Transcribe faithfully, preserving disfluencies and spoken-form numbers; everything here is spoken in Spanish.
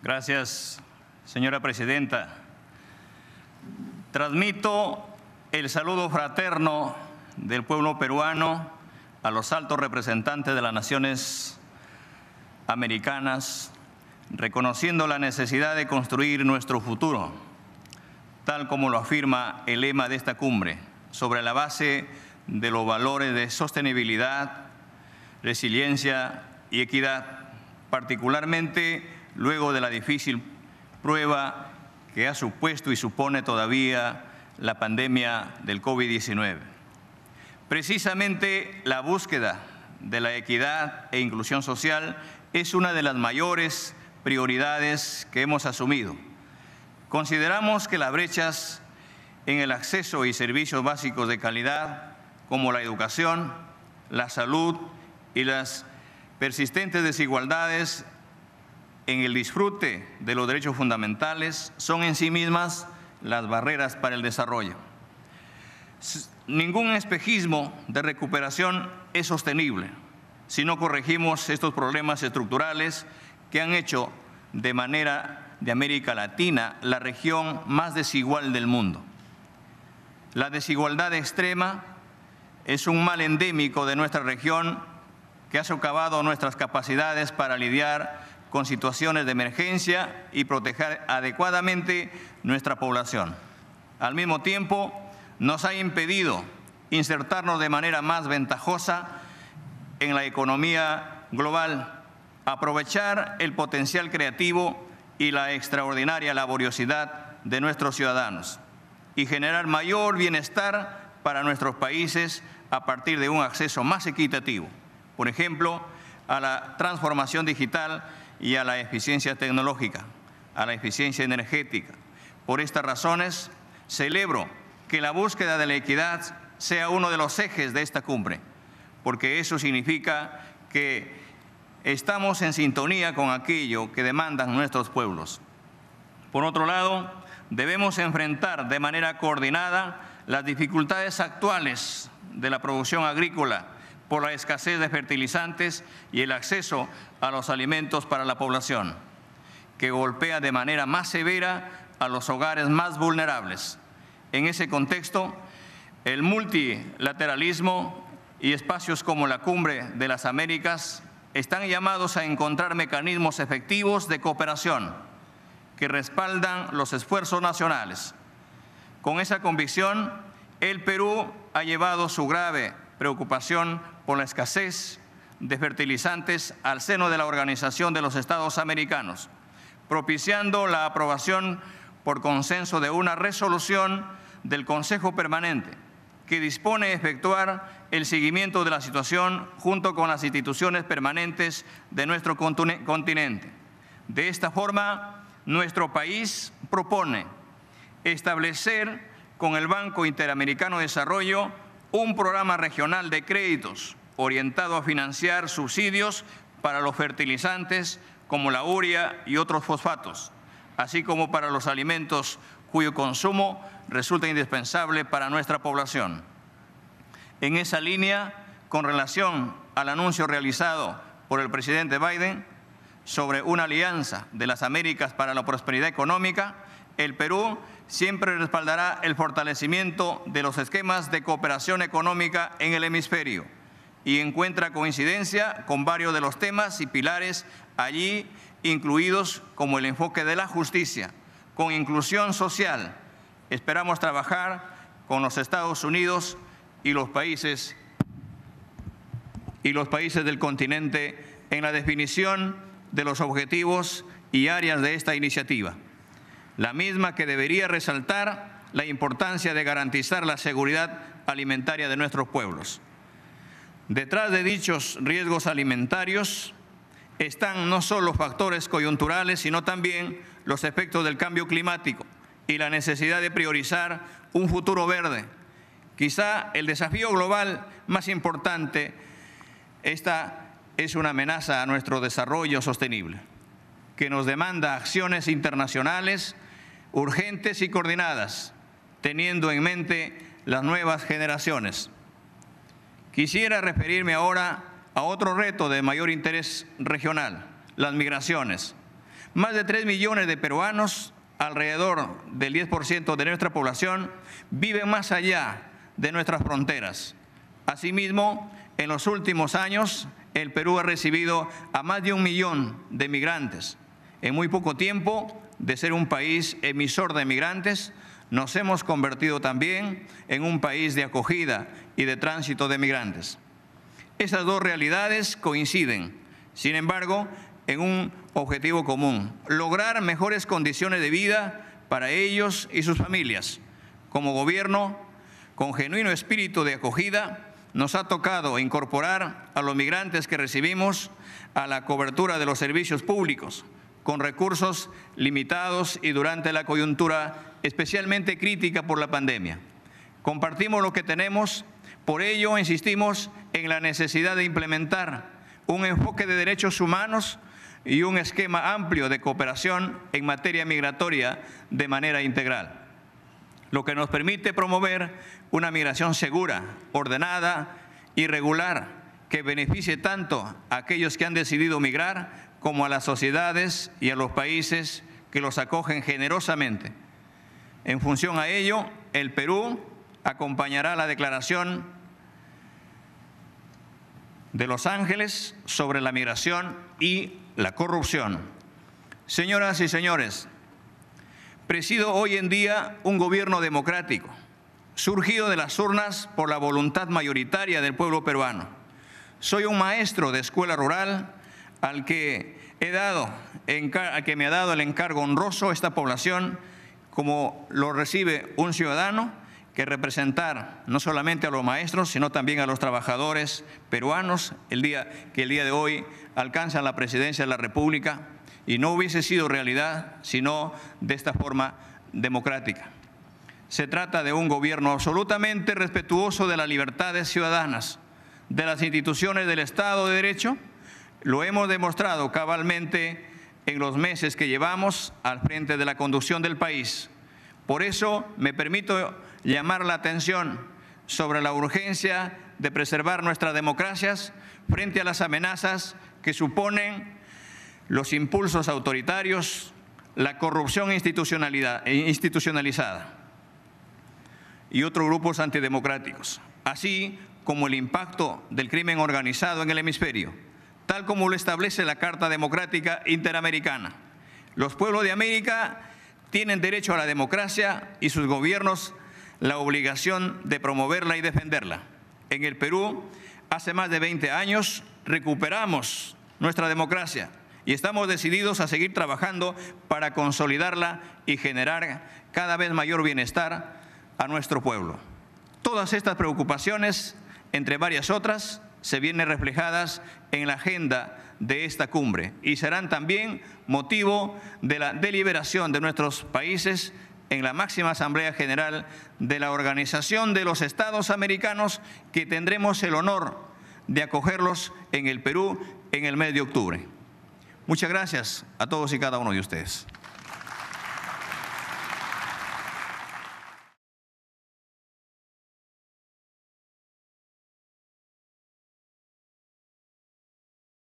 Gracias, señora presidenta. Transmito el saludo fraterno del pueblo peruano a los altos representantes de las naciones americanas, reconociendo la necesidad de construir nuestro futuro, tal como lo afirma el lema de esta cumbre, sobre la base de los valores de sostenibilidad, resiliencia y equidad, particularmente luego de la difícil prueba que ha supuesto y supone todavía la pandemia del COVID diecinueve. Precisamente la búsqueda de la equidad e inclusión social es una de las mayores prioridades que hemos asumido. Consideramos que las brechas en el acceso y servicios básicos de calidad, como la educación, la salud y las persistentes desigualdades en el disfrute de los derechos fundamentales, son en sí mismas las barreras para el desarrollo. Ningún espejismo de recuperación es sostenible si no corregimos estos problemas estructurales que han hecho de manera de América Latina la región más desigual del mundo. La desigualdad extrema es un mal endémico de nuestra región que ha socavado nuestras capacidades para lidiar con situaciones de emergencia y proteger adecuadamente nuestra población. Al mismo tiempo, nos ha impedido insertarnos de manera más ventajosa en la economía global, aprovechar el potencial creativo y la extraordinaria laboriosidad de nuestros ciudadanos y generar mayor bienestar para nuestros países a partir de un acceso más equitativo, por ejemplo, a la transformación digital y a la eficiencia tecnológica, a la eficiencia energética. Por estas razones, celebro que la búsqueda de la equidad sea uno de los ejes de esta cumbre, porque eso significa que estamos en sintonía con aquello que demandan nuestros pueblos. Por otro lado, debemos enfrentar de manera coordinada las dificultades actuales de la producción agrícola por la escasez de fertilizantes y el acceso a los alimentos para la población, que golpea de manera más severa a los hogares más vulnerables. En ese contexto, el multilateralismo y espacios como la Cumbre de las Américas están llamados a encontrar mecanismos efectivos de cooperación que respaldan los esfuerzos nacionales. Con esa convicción, el Perú ha llevado su grave preocupación por la escasez de fertilizantes al seno de la Organización de los Estados Americanos, propiciando la aprobación por consenso de una resolución del Consejo Permanente que dispone efectuar el seguimiento de la situación junto con las instituciones permanentes de nuestro continente. De esta forma, nuestro país propone establecer con el Banco Interamericano de Desarrollo un programa regional de créditos orientado a financiar subsidios para los fertilizantes como la urea y otros fosfatos, así como para los alimentos cuyo consumo resulta indispensable para nuestra población. En esa línea, con relación al anuncio realizado por el presidente Biden sobre una alianza de las Américas para la prosperidad económica, el Perú siempre respaldará el fortalecimiento de los esquemas de cooperación económica en el hemisferio y encuentra coincidencia con varios de los temas y pilares allí incluidos, como el enfoque de la justicia, con inclusión social. Esperamos trabajar con los Estados Unidos y los países, y los países del continente en la definición de los objetivos y áreas de esta iniciativa, la misma que debería resaltar la importancia de garantizar la seguridad alimentaria de nuestros pueblos. Detrás de dichos riesgos alimentarios están no solo factores coyunturales, sino también los efectos del cambio climático y la necesidad de priorizar un futuro verde. Quizá el desafío global más importante, esta es una amenaza a nuestro desarrollo sostenible, que nos demanda acciones internacionales urgentes y coordinadas, teniendo en mente las nuevas generaciones. Quisiera referirme ahora a otro reto de mayor interés regional, las migraciones. Más de tres millones de peruanos, alrededor del diez por ciento de nuestra población, viven más allá de nuestras fronteras. Asimismo, en los últimos años, el Perú ha recibido a más de un millón de migrantes. En muy poco tiempo, de ser un país emisor de migrantes, nos hemos convertido también en un país de acogida y de tránsito de migrantes. Esas dos realidades coinciden, sin embargo, en un objetivo común: lograr mejores condiciones de vida para ellos y sus familias. Como gobierno, con genuino espíritu de acogida, nos ha tocado incorporar a los migrantes que recibimos a la cobertura de los servicios públicos, con recursos limitados y durante la coyuntura especialmente crítica por la pandemia. Compartimos lo que tenemos, por ello insistimos en la necesidad de implementar un enfoque de derechos humanos y un esquema amplio de cooperación en materia migratoria de manera integral, lo que nos permite promover una migración segura, ordenada y regular, que beneficie tanto a aquellos que han decidido migrar como a las sociedades y a los países que los acogen generosamente. En función a ello, el Perú acompañará la declaración de Los Ángeles sobre la migración y la corrupción. Señoras y señores, presido hoy en día un gobierno democrático, surgido de las urnas por la voluntad mayoritaria del pueblo peruano. Soy un maestro de escuela rural al que, he dado, al que me ha dado el encargo honroso esta población, como lo recibe un ciudadano, que representar no solamente a los maestros, sino también a los trabajadores peruanos, el día, que el día de hoy alcanzan la presidencia de la República, y no hubiese sido realidad sino de esta forma democrática. Se trata de un gobierno absolutamente respetuoso de las libertades ciudadanas, de las instituciones del Estado de Derecho. Lo hemos demostrado cabalmente en los meses que llevamos al frente de la conducción del país. Por eso me permito llamar la atención sobre la urgencia de preservar nuestras democracias frente a las amenazas que suponen los impulsos autoritarios, la corrupción institucionalizada y otros grupos antidemocráticos, así como el impacto del crimen organizado en el hemisferio, tal como lo establece la Carta Democrática Interamericana. Los pueblos de América tienen derecho a la democracia y sus gobiernos la obligación de promoverla y defenderla. En el Perú, hace más de veinte años, recuperamos nuestra democracia y estamos decididos a seguir trabajando para consolidarla y generar cada vez mayor bienestar a nuestro pueblo. Todas estas preocupaciones, entre varias otras, se vienen reflejadas en la agenda de esta cumbre y serán también motivo de la deliberación de nuestros países en la máxima Asamblea General de la Organización de los Estados Americanos, que tendremos el honor de acogerlos en el Perú en el mes de octubre. Muchas gracias a todos y cada uno de ustedes.